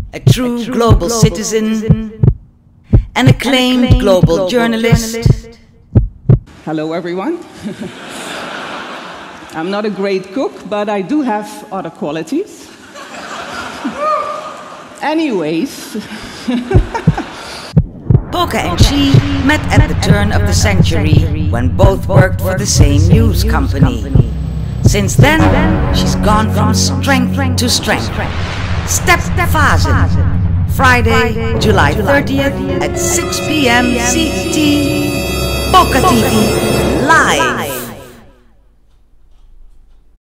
a true global citizen, an acclaimed global journalist. Hello everyone. I'm not a great cook, but I do have other qualities. Anyways. Polka and she met at the turn of the century when both worked for the same news company. Since then, she's gone from strength to strength. Stephasen, Friday, July 30th at 6 p.m. CT, Polka TV, live.